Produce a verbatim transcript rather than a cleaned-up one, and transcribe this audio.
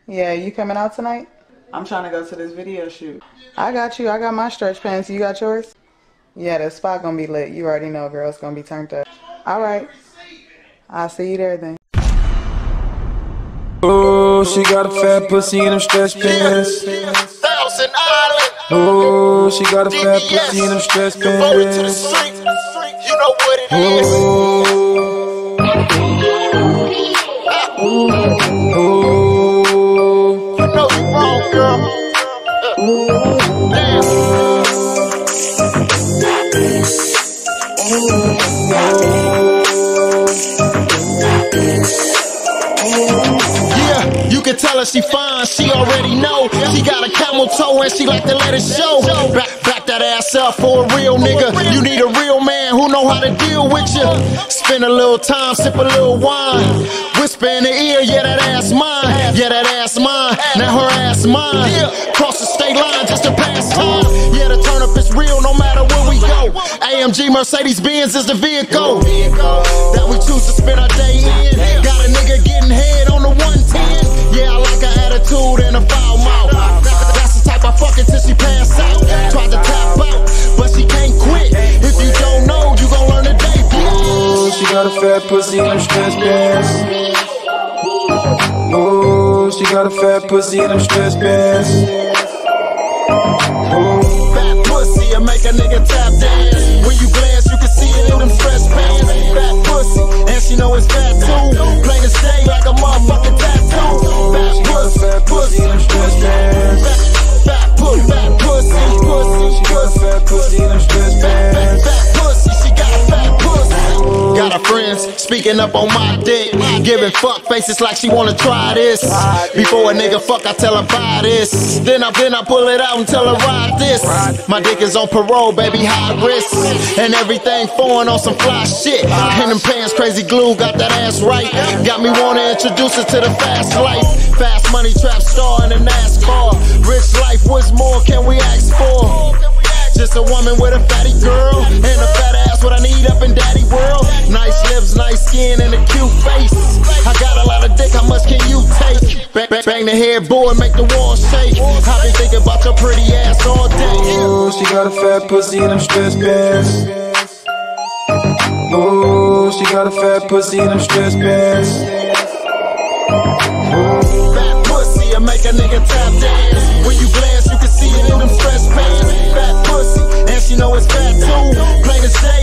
Yeah, you coming out tonight? I'm trying to go to this video shoot. I got you. I got my stretch pants. You got yours? Yeah, the spot gonna be lit. You already know, girl. It's gonna be turned up. All right. I'll see you there then. Oh, she got a fat pussy in them stretch pants. Thousand Island. Oh, she got a fat pussy in them stretch pants. You know what it is. Oh, you know you wrong, girl. Yeah, you can tell her she fine, she already know. She got a camel toe and she like to let it show. Back, back that ass up for a real nigga. You need a real man who know how to deal with you. Spend a little time, sip a little wine. Whisper in the ear, yeah, that ass mine. Yeah, that ass mine. Now her ass mine. Cross the state line just to pass time. Yeah, the turn up is real no matter where we go. A M G Mercedes Benz is the vehicle that we choose to spend our day in. Got a nigga getting head on the one ten. Yeah, I like her attitude and a foul mouth. That's the type I fuck it till she pass out. Tried to tap out, but she can't quit. If you don't know, you gon' learn today, bitch. she got a fat pussy in them stretch pants. Oh, she got a fat pussy in them stretch pants. Oh, fat pussy, I make a nigga tap dance. When you glance, you can see it in them stretch pants. Fat pussy, and she know it's fat too. Plain to stay like a motherfucking tattoo. Fat pussy, fat pussy in them stretch pants. Fat pussy, fat pussy, pussy. She got a fat pussy in them stretch pants. Fat pussy, she got a fat pussy. Got her friends speaking up on my dick, giving fuck faces like she wanna try this. Before a nigga fuck, I tell her buy this. Then I then I pull it out and tell her ride this. My dick is on parole, baby, high risk, and everything foreign on some fly shit. And them pants, crazy glue, got that ass right. Got me wanna introduce her to the fast life. Fast money, trap star in the NASCAR. Rich life, what's more can we ask for? Just a woman with a fatty girl and a fat ass, what I need up in daddy world. Nice lips, nice skin, and a cute face. I got a lot of dick, how much can you take? Bang, bang, bang the headboard, make the walls shake. I've been thinking about your pretty ass all day. Oh, she got a fat pussy in them stretch pants. Oh, she got a fat pussy in them stretch pants. Oh, fat pussy, I make a nigga tap dance. When you glance, you can see it in them stretch pants. Fat pussy, and she know it's fat too. Plain to say.